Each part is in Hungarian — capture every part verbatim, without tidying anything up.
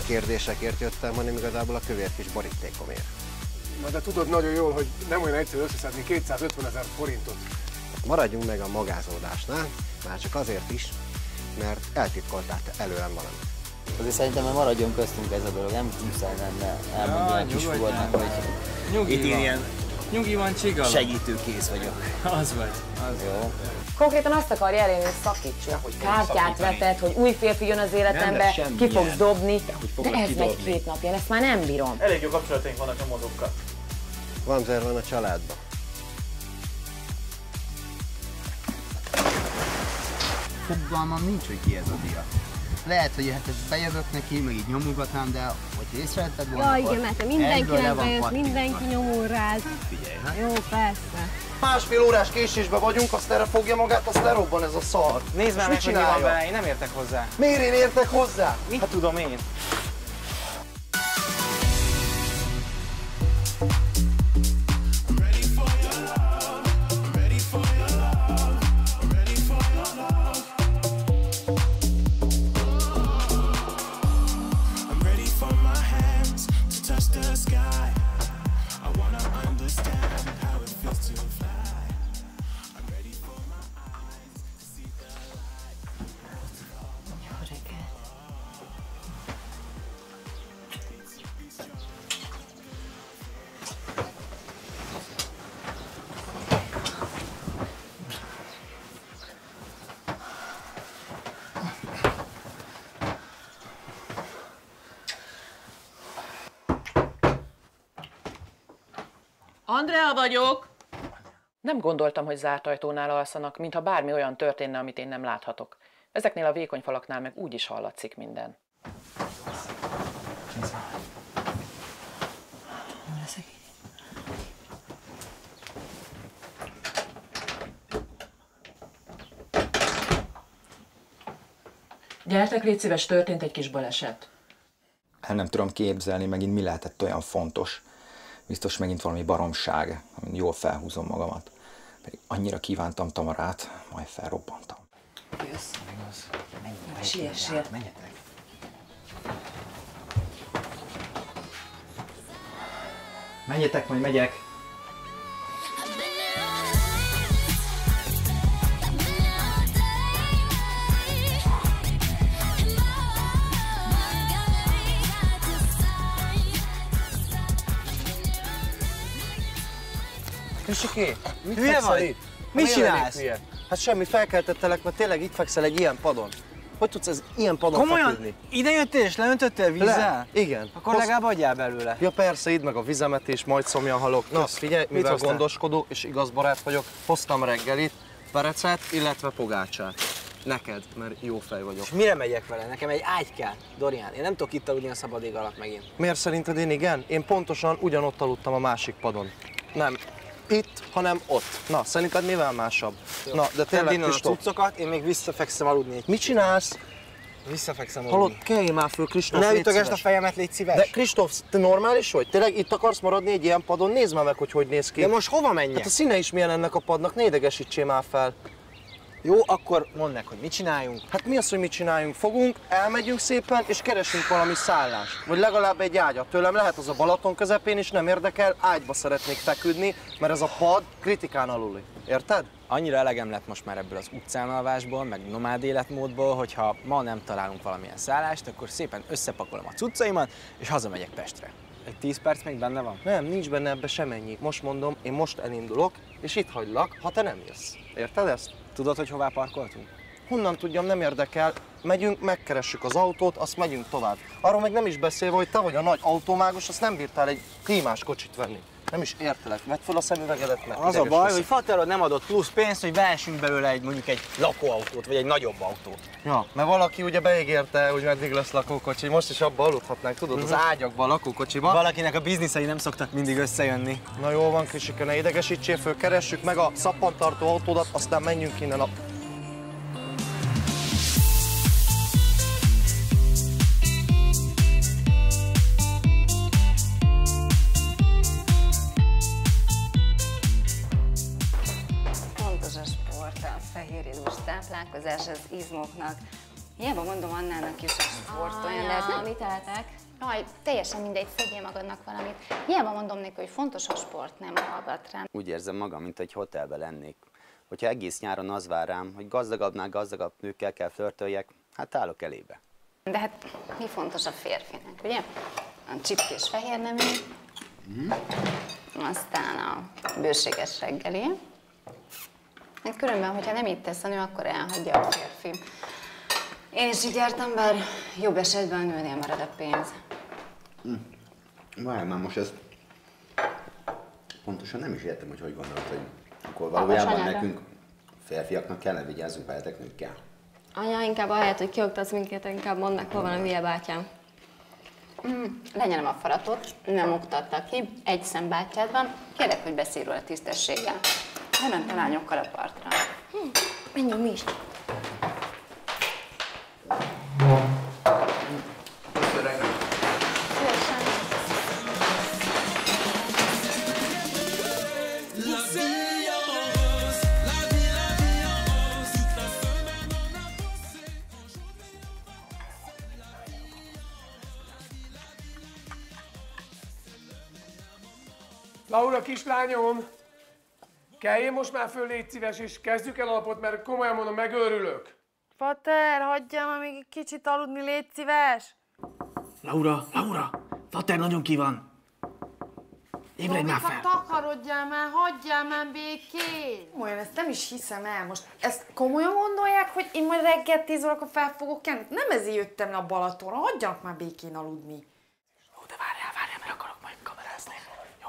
kérdésekért jöttem, hanem igazából a kövér kis borítékomért. Na de tudod nagyon jól, hogy nem olyan egyszerű összeszedni kétszázötvenezer forintot. Maradjunk meg a magázódásnál, már csak azért is, mert eltitkoltál te előlem valamit. Azért szerintem már maradjon köztünk ez a dolog, nem muszáj lenne elmondani a kisfogadnak, hogy Nyugi itt van. ilyen Nyugi van, csigalom. segítőkész vagyok. Az vagy. Az jó. Konkrétan azt akarja elérni, hogy szakítsunk, hogy kártyát vetett, hogy új férfi jön az életembe, ki fogsz dobni, de ez megy két napja, ezt már nem bírom. Elég jó kapcsolataink vannak a mozókkal. Vamzer van a családban. Fogalmam nincs, hogy ki ez a dia. Lehet, hogy hát ezt bejövök neki, meg így nyomogatnám, de hogy észrevetted volna, ja, igen, mert te mindenkinek bejössz, mindenki nyomul rád. Figyelj, hát. Jó, persze. Másfél órás késésbe vagyunk, azt erre fogja magát, azt lerobban ez a szar. Nézd már meg, hogy mi van vele, én nem értek hozzá. Miért én értek hozzá? Mit hát tudom én? Andrea vagyok! Nem gondoltam, hogy zárt ajtónál alszanak, mintha bármi olyan történne, amit én nem láthatok. Ezeknél a vékony falaknál meg úgy is hallatszik minden. Gyertek, légy szíves, történt egy kis baleset. El nem tudom képzelni, megint mi lehetett olyan fontos. Biztos megint valami baromság, amin jól felhúzom magamat. Pedig annyira kívántam Tamarát, majd felrobbantam. Jössz. Siessél. Menjetek. Menjetek, majd megyek. Krisiki, mit Hülye fekszel vagy? itt? Mit Miért csinálsz? lennék hülye? Hát semmi, felkeltettelek, mert tényleg itt fekszel egy ilyen padon. Hogy tudsz ez ilyen padon Komolyan? feküdni? Ide jöttél és leöntöttél vízzel? Le. Igen. Akkor Hozz... legalább adjál belőle. Ja persze, idd meg a vizemet és majd szomjan halok. Na, figyelj, mivel hoztál? gondoskodó és igaz barát vagyok, hoztam reggelit, perecet, illetve pogácsát. Neked, mert jó fej vagyok. És mire megyek vele? Nekem egy ágy kell, Dorian. Én nem tudok itt aludni a szabad ég alatt megint. Miért szerinted én igen? Én pontosan ugyanott aludtam a másik padon. Nem itt, hanem ott. Na, szerinted mivel másabb? Jó. Na, de tényleg, a Kristóf. cuccokat, én még visszafekszem aludni. Mit csinálsz? Visszafekszem aludni. Hallod, kelj már föl, Kristóf, Ne légy ütögesd a szíves. fejemet, légy szíves. De Kristóf, te normális vagy? Tényleg itt akarsz maradni egy ilyen padon? Nézd már meg, hogy hogy néz ki. De most hova menjek? Hát a színe is milyen ennek a padnak, ne idegesítsél már fel. Jó, akkor mondd meg, hogy mit csináljunk. Hát mi az, hogy mit csináljunk? Fogunk, elmegyünk szépen, és keresünk valami szállást. Vagy legalább egy ágyat. Tőlem lehet az a Balaton közepén is, nem érdekel, ágyba szeretnék feküdni, mert ez a pad kritikán aluli. Érted? Annyira elegem lett most már ebből az utcánalvásból, meg nomád életmódból, hogyha ma nem találunk valamilyen szállást, akkor szépen összepakolom a cuccaimat, és hazamegyek Pestre. Egy tíz perc még benne van? Nem, nincs benne ebbe semennyi. Most mondom, én most elindulok, és itt hagylak, ha te nem jössz. Érted ezt? Tudod, hogy hová parkoltunk? Honnan tudjam, nem érdekel. Megyünk, megkeressük az autót, azt megyünk tovább. Arról meg nem is beszélve, hogy te vagy a nagy autómágos, azt nem bírtál egy klímás kocsit venni. Nem is értelek. Vedd fel a szemüvegedet, mert Az a ideges baj, leszek. hogy Faterod nem adott plusz pénzt, hogy vehessünk belőle egy mondjuk egy lakóautót, vagy egy nagyobb autót. Ja, mert valaki ugye beígérte, hogy meddig lesz lakókocsi, most is abba aludhatnánk, tudod, Mhm. az ágyakban, a lakókocsiba. Valakinek a bizniszei nem szoktak mindig összejönni. Na jól van, Krisike, ne idegesítsél föl, keressük meg a szappantartó autódat, aztán menjünk innen a... Fontos a sport, a fehérjedús táplálkozás az izmoknak. Hiába mondom Annának is, hogy sport olyan, de Anya, nem... mit eltek? Jaj, teljesen mindegy, szedjél magadnak valamit. Hiába mondom neki, hogy fontos a sport, nem hallgat rám. Úgy érzem magam, mint egy hotelben lennék. Hogyha egész nyáron az vár rám, hogy gazdagabbnál gazdagabb nőkkel kell flörtöljek, hát állok elébe. De hát mi fontos a férfinak, ugye? A csipkés fehér nemű, mm. aztán a bőséges reggeli. Hát különben, hogyha nem így tesz a nő, akkor elhagyja a férfi. Én is így jártam, bár jobb esetben a nőnél marad a pénz. Hm. Várj már, most ezt pontosan nem is értem, hogy hogy gondolod, hogy akkor valójában nekünk férfiaknak kellene vigyázzunk veletek nőkkel. Anya, inkább ahelyett, hogy kioktatsz minket, inkább mondd meg, hol van a hülye bátyám. Mm, lenyelem a faratot, nem oktatta ki, egy szem bátyád van, kérlek, hogy beszélj róla tisztességgel. Elment a lányokkal a partra. Hm, menjünk mi is. Laura, kislányom! Kelljél most már föl, légy szíves, és kezdjük el a napot, mert komolyan mondom, megőrülök. Fater, hagyjál már még egy kicsit aludni, légy szíves! Laura, Laura! Fater nagyon ki van! Ébredj már fel! Takarodjál már, hagyjál már békén! Olyan, ezt nem is hiszem el. Most ezt komolyan gondolják, hogy én majd reggel tíz órakor fel fogok kelni? Nem ezért jöttem le a Balatonra, hagyjanak már békén aludni. Ó, de várjál, várjál, mert akarok majd kamerázni. Jó.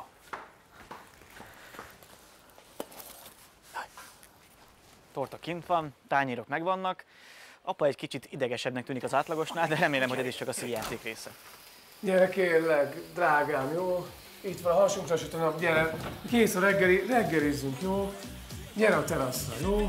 Torta kint van, tányérok megvannak. Apa egy kicsit idegesebbnek tűnik az átlagosnál, de remélem, hogy ez is csak a színjáték része. Gyere kérlek, drágám, jó? Itt van a hasunkra süt a nap, gyere. Kész a reggeli, reggelizzünk, jó? Gyere a teraszra, jó?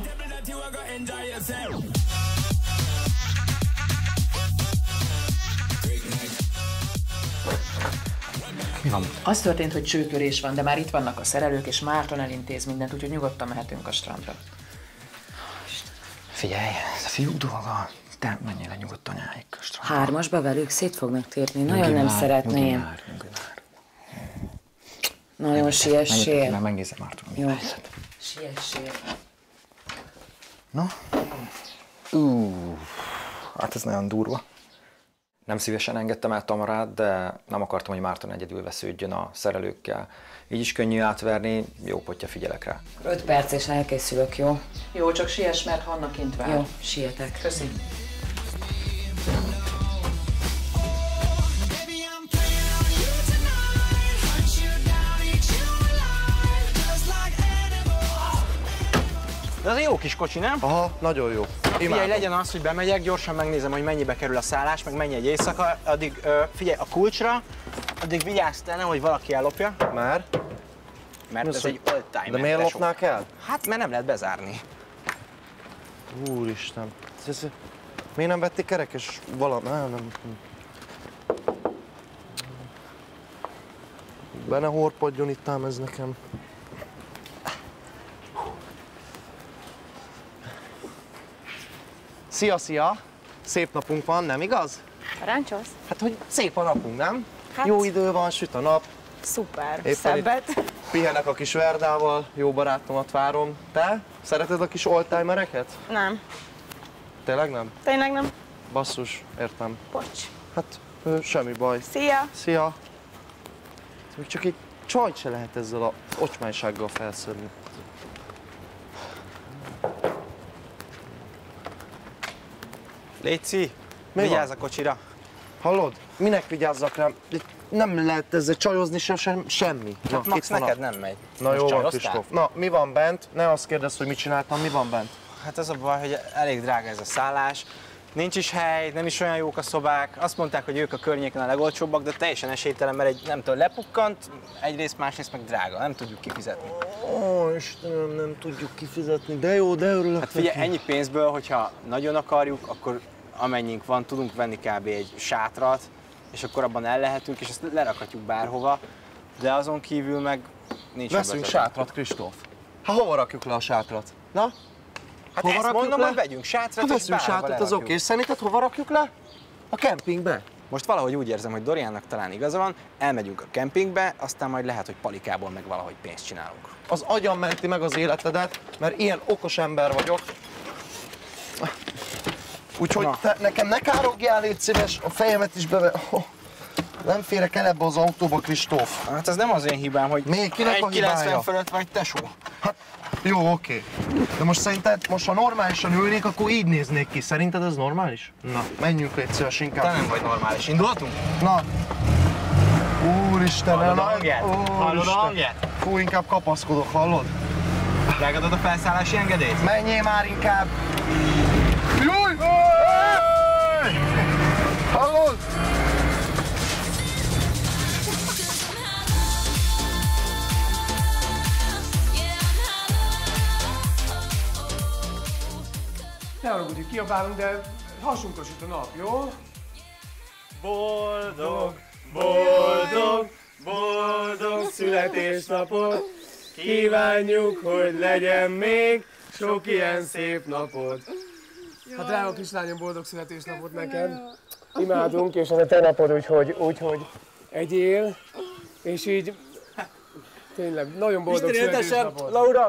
Mi van? Az történt, hogy csőtörés van, de már itt vannak a szerelők, és Márton elintéz mindent, úgyhogy nyugodtan mehetünk a strandra. Figyelj, ez a fiú dolga. Te menjél le nyugodtan anyáig a strandra. Hármasba velük szét fognak tépni. Nagyon nem szeretném. Nyugi már, nyugi már. Nagyon siessél. Már megnézem Márton. Jó. Siessél. No? Ú, hát ez nagyon durva. Nem szívesen engedtem el Tamarát, de nem akartam, hogy Márton egyedül vesződjön a szerelőkkel. Így is könnyű átverni, jó potya figyelek rá. Öt perc és elkészülök, jó? Jó, csak siess, mert Hanna kint vár. Jó, sietek. Köszi. De az egy jó kis kocsi, nem? Aha, nagyon jó. Figyelj, legyen az, hogy bemegyek, gyorsan megnézem, hogy mennyibe kerül a szállás, meg mennyi egy éjszaka. Addig ö, figyelj, a kulcsra, addig vigyázz te, nehogy valaki ellopja. Már? Mert ez egy oldtimer. De miért lopnák el? Hát, mert nem lehet bezárni. Úristen. Ez, miért nem vették kerekes valami? Nem, nem. Be ne horpadjon itt ám ez nekem. Szia, szia! Szép napunk van, nem igaz? Parancsolsz? Hát, hogy szép a napunk, nem? Hát, jó idő van, süt a nap. Szuper, Éppen szebbet. Pihenek a kis Verdával, jó barátomat várom. Te? Szereted a kis oldtimereket? Nem. Tényleg nem? Tényleg nem. Basszus, értem. Bocs. Hát, ö, semmi baj. Szia! Szia! Még csak egy csajt se lehet ezzel a ocsmánysággal felszörni. Léci, vigyázz a kocsira. Hallod? Minek vigyázzak rám? Nem lehet ezzel csajozni se, sem, semmi. Hát Na, Max, neked a... nem megy. Na most jó van, Kristóf. Na, mi van bent? Ne azt kérdezz, hogy mit csináltam, mi van bent? Hát az a baj, hogy elég drága ez a szállás. Nincs is hely, nem is olyan jók a szobák. Azt mondták, hogy ők a környéken a legolcsóbbak, de teljesen esélytelen, mert egy, nem tudom, lepukkant, egyrészt, másrészt meg drága, nem tudjuk kifizetni. Ó, Istenem, nem tudjuk kifizetni, de jó, de örülök. Hát figyelj, ennyi pénzből, hogyha nagyon akarjuk, akkor amennyink van, tudunk venni kb. Egy sátrat, és akkor abban el lehetünk, és ezt lerakhatjuk bárhova, de azon kívül meg nincs. Veszünk sátrat, Kristóf. Hát hova rakjuk le a sátrat? Na? Hát hova ezt rakjuk mondom, le? hogy vegyünk sátrat, Ha és veszünk bárhova sátrat, az lerakjuk. oké. És szerinted hova rakjuk le? A kempingbe? Most valahogy úgy érzem, hogy Doriannak talán igaza van, elmegyünk a kempingbe, aztán majd lehet, hogy palikából meg valahogy pénzt csinálunk. Az agyam menti meg az életedet, mert ilyen okos ember vagyok. Úgyhogy te nekem ne károgjál, légy szíves, a fejemet is beve... Oh, nem férek el ebbe az autóba, Kristóf. Hát ez nem az én hibám, hogy még kinek a hibája? kilencven fölött vagy, tesó. Hát jó, oké. De most szerinted, most ha normálisan ülnék, akkor így néznék ki. Szerinted ez normális? Na, menjünk légy szíves inkább. Te nem vagy normális. Indulhatunk? Na. Úristen, hallod a na, hangját? Hallod a hangját? Fú, inkább kapaszkodok, hallod? Megadod a felszállási engedélyt? Menjél már inkább! Júj! Hallod? Ne haragudj, hogy kiabálunk, de hasunkra süt a nap, jó? Boldog, boldog, boldog születésnapot! Kívánjuk, hogy legyen még sok ilyen szép napot! Hát drága kislányom, boldog születésnapot neked! Imádunk, és ez a te napod, úgyhogy, úgyhogy egyél, és így tényleg nagyon boldog születésnapot! Laura!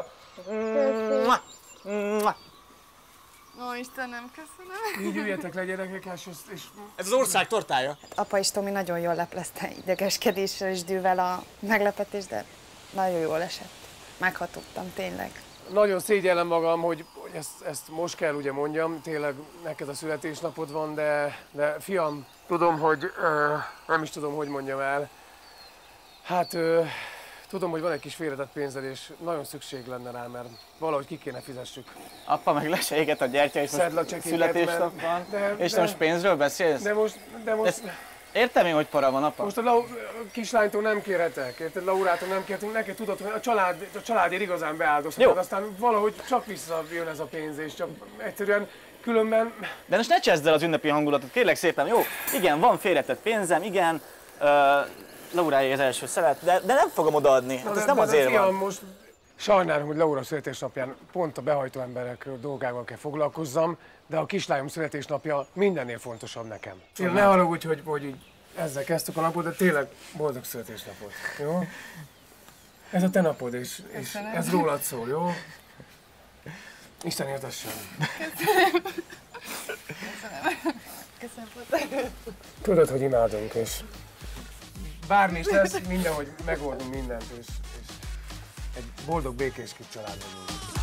Ó, Istenem, köszönöm. Így üljetek le, gyerekek, és, és... Ez az ország tortája. Apa és Tomi nagyon jól leplezte idegeskedéssel és dűvel a meglepetést, de nagyon jól esett. Meghatottam, tényleg. Nagyon szégyellem magam, hogy, hogy ezt, ezt most kell ugye mondjam, tényleg neked a születésnapod van, de, de fiam, tudom, hogy ö, nem is tudom, hogy mondjam el. Hát ö, tudom, hogy van egy kis félretett pénzed, és nagyon szükség lenne rá, mert valahogy ki kéne fizessük. Apa meg le se éget a gyertya, és Szedd le a most csekéket, születésnap van, de- és de- most pénzről beszélsz? De most, de most... Ezt értem én, hogy para van, apa? Most a Lau- kislánytól nem kérhetek, érted? Laurától nem kérhetünk, neked tudod, hogy a, család, a családért igazán beáldozhatod, Jó. aztán valahogy csak visszajön ez a pénz, és csak egyszerűen különben... De most ne cseszd el az ünnepi hangulatot, kérlek szépen, jó? Igen, van félretett pénzem, igen, uh, Lauráé az első szelet, de, de nem fogom odaadni, hát ez de, nem de, azért fiam, van. Most sajnálom, hogy Laura születésnapján pont a behajtó emberek dolgával kell foglalkozzam, de a kislányom születésnapja mindennél fontosabb nekem. Én ne haragudj, hogy, hogy így ezzel kezdtük a napot, de tényleg boldog születésnapot, jó? Ez a te napod, és, és ez rólad szól, jó? Isten értessen. Köszönöm. Köszönöm. Köszönöm. Tudod, hogy imádunk, és bármi is lesz, mindenhogy megoldunk mindent, és, és egy boldog, békés kis család vagyunk.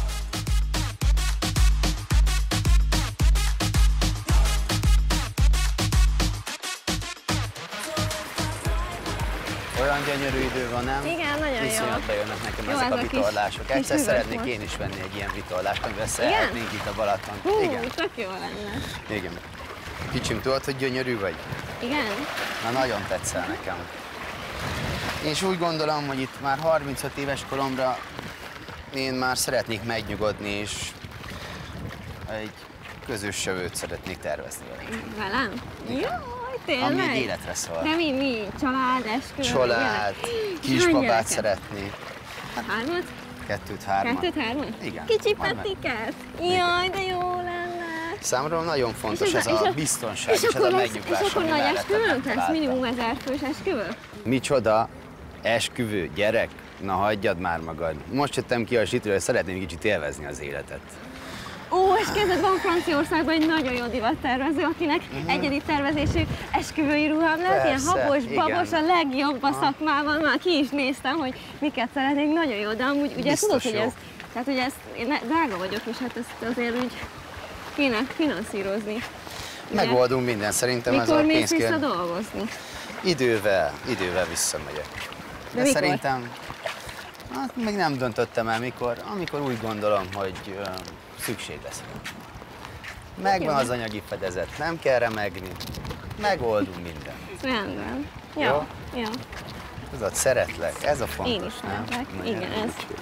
Olyan gyönyörű idő van, nem? Igen, nagyon jó. Iszonyat bejönnek nekem Jó, ezek ez a a kis- vitorlások. kis Egyszer üveg szeretnék most. én is venni egy ilyen vitorlást, amivel Igen? szeretnénk itt a Balaton. Hú, Igen. tök jó lenne. Igen. Kicsim, tudod, hogy gyönyörű vagy? Igen? Na, nagyon tetszel nekem. És úgy gondolom, hogy itt már harmincöt éves koromra én már szeretnék megnyugodni, és egy közös jövőt szeretnék tervezni veled. Velem? Jaj, tényleg? Ami egy életre szól. De mi, mi? Család, eskü? Család, ilyenek? kisbabát Hány gyereket? szeretnék. Hármat? Kettőt, hármat. Kettőt, hármat? Igen. Kicsi Majd meg- Pettiket? Jaj, de jó lenne. Számomra nagyon fontos ez és a biztonság és ez a akkor lesz- megnyugvás, És akkor ami nagy mellettem esküvőnk lesz? megtaláltam. Minimum ezer fős esküvő? Micsoda esküvő, gyerek? Na hagyjad már magad. Most jöttem ki a sütőről, hogy szeretném kicsit élvezni az életet. Ó, és kezdett van Franciaországban egy nagyon jó divattervező, akinek uh-huh. egyedi tervezésű esküvői ruhám lesz, ilyen Persze, habos, igen. babos, a legjobb a Aha. szakmában, már ki is néztem, hogy miket szeretnék, nagyon jó, de amúgy ugye Biztos tudod, hogy jó. ez, tehát ugye ezt, én ne- drága vagyok, és hát ezt azért úgy kéne finanszírozni. Ugye? Megoldunk minden, szerintem ez a Mikor mész vissza pénzkér... dolgozni? Idővel, idővel visszamegyek. De, mikor? szerintem, hát még nem döntöttem el mikor, amikor úgy gondolom, hogy ö, szükség lesz. Megvan az anyagi fedezet, nem kell remegni, megoldunk mindent. Rendben. Jó, Jó? jó. Tudod, szeretlek, ez a fontos, Én is nem? szeretlek, Na, igen, gyere, ez. úgy.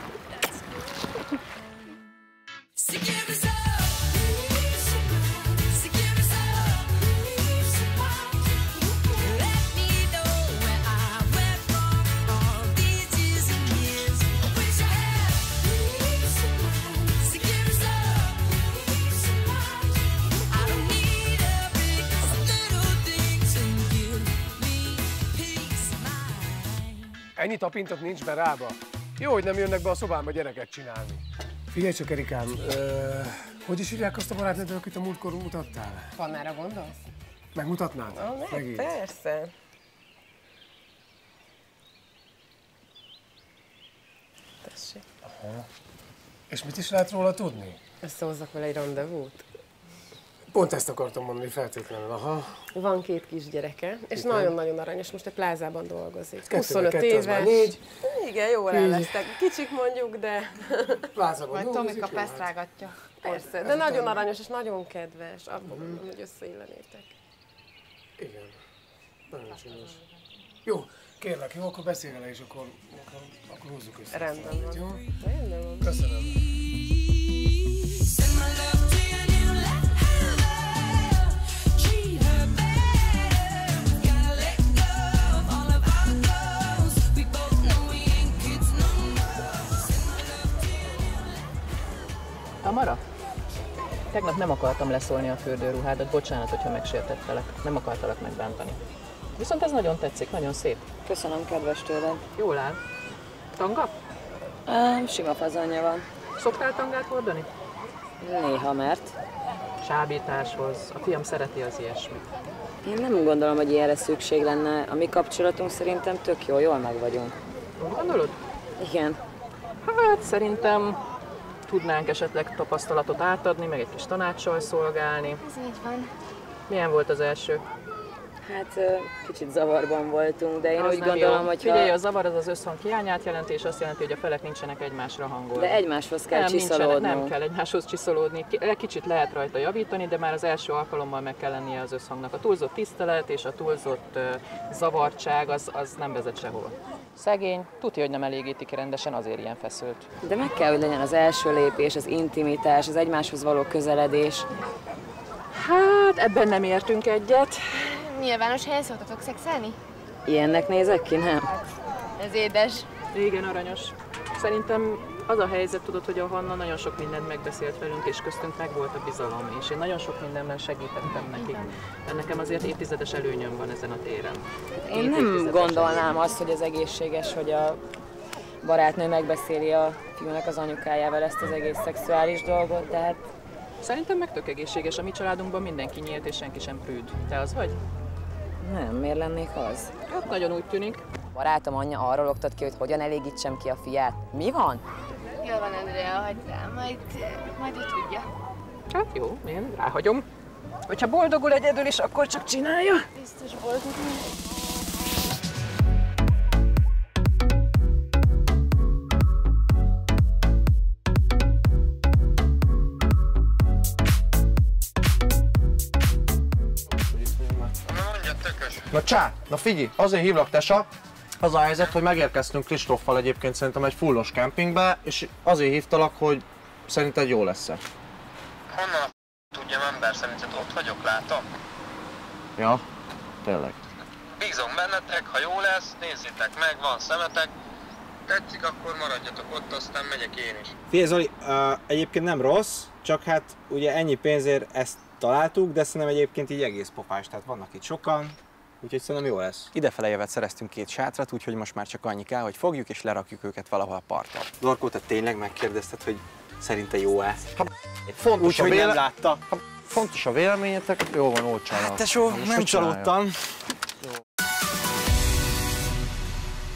Ennyi tapintott nincs be rába. Jó, hogy nem jönnek be a szobámba gyereket csinálni. Figyelj csak, Erikám, ö, hogy is írják azt a barátnőt, akit a múltkor mutattál? Pannára gondolsz? Megmutatnád? Ah, meg, Megint. persze. Tessék. Aha. És mit is lehet róla tudni? Összehozzak vele egy rendezvút. Pont ezt akartam mondani feltétlenül, aha. Van két kisgyereke, és Igen. nagyon-nagyon aranyos, most egy plázában dolgozik. Kettő, huszonöt kettő, az már éves. négy. Igen, jól Így. el lesztek. Kicsik mondjuk, de... Plázában Majd dolgozik, Tomika jó, hát. pesztrágatja. Persze, de Ezután- nagyon aranyos és nagyon kedves. Abban mondom, hogy összeillenétek. Igen. Nagyon csinos. Jó, kérlek, jó, akkor beszélj vele, és akkor, akkor, akkor húzzuk össze. Rendben van. Jó? Rendben van. Köszönöm. Tamara? Tegnap nem akartam leszólni a fürdőruhádat, bocsánat, hogyha megsértettelek. Nem akartalak megbántani. Viszont ez nagyon tetszik, nagyon szép. Köszönöm, kedves tőled. Jól áll. Tanga? Uh, sima fazonja van. Szoktál tangát hordani? Néha, mert Sábításhoz. A fiam szereti az ilyesmit. én nem gondolom, hogy ilyenre szükség lenne. A mi kapcsolatunk szerintem tök jó, jól meg vagyunk. Úgy gondolod? Igen. Hát szerintem tudnánk esetleg tapasztalatot átadni, meg egy kis tanácssal szolgálni. Ez így van. Milyen volt az első? Hát ö, kicsit zavarban voltunk, de én Az úgy nem gondolom, jó. hogy Figyelj, a zavar az az összhang hiányát jelenti, és azt jelenti, hogy a felek nincsenek egymásra hangolva. De egymáshoz kell nem, nincsenek, csiszolódnunk. nem kell egymáshoz csiszolódni. Ki- Egy kicsit lehet rajta javítani, de már az első alkalommal meg kell lennie az összhangnak. A túlzott tisztelet és a túlzott uh, zavartság az, az nem vezet sehol. Szegény, tudja, hogy nem elégíti ki rendesen, azért ilyen feszült. De meg kell, hogy legyen az első lépés, az intimitás, az egymáshoz való közeledés. Hát, ebben nem értünk egyet. Nyilvános helyen szoktatok szexelni? Ilyennek nézek ki, nem? Ez édes. Igen, aranyos. Szerintem az a helyzet, tudod, hogy a Hanna nagyon sok mindent megbeszélt velünk, és köztünk meg volt a bizalom, és én nagyon sok mindenben segítettem nekik. De nekem azért évtizedes előnyöm van ezen a téren. Én nem gondolnám azt, hogy az egészséges, hogy a barátnő megbeszéli a fiúnak az anyukájával ezt az egész szexuális dolgot, de hát... Szerintem meg tök egészséges. A mi családunkban mindenki nyílt, és senki sem prűd. Te az vagy? Nem, miért lennék az? Hát nagyon úgy tűnik. Barátom anyja arról oktat ki, hogy hogyan elégítsem ki a fiát. Mi van? Jól van, Andrea, hagyd rá, majd, majd ő tudja. Hát jó, én ráhagyom. Hogyha boldogul egyedül is, akkor csak csinálja. Biztos boldogul. Na csá, na figyelj, azért hívlak, tesa. Az a helyzet, hogy megérkeztünk Kristóffal egyébként szerintem egy fullos kempingbe, és azért hívtalak, hogy szerinted jó lesz-e. Honnan tudjam, ember szerinted ott vagyok, látom? Ja, tényleg. Bízom bennetek, ha jó lesz, nézzétek meg, van szemetek. Tetszik, akkor maradjatok ott, aztán megyek én is. Figyelj Zoli, uh, egyébként nem rossz, csak hát ugye ennyi pénzért ezt találtuk, de szerintem egyébként így egész pofás, tehát vannak itt sokan, úgyhogy szerintem jó lesz. Idefele jövet szereztünk két sátrat, úgyhogy most már csak annyi kell, hogy fogjuk és lerakjuk őket valahol a parton. Dorkó, te tényleg megkérdezted, hogy szerinte jó-e? Fontos Úgy, a hogy véle... nem látta. Fontos a véleményetek, jó van, olcsán. Hát tesó, nem csalódtam.